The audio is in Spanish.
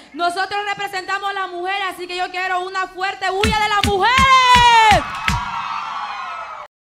Nosotros representamos a la mujer, así que yo quiero una fuerte bulla de la mujer.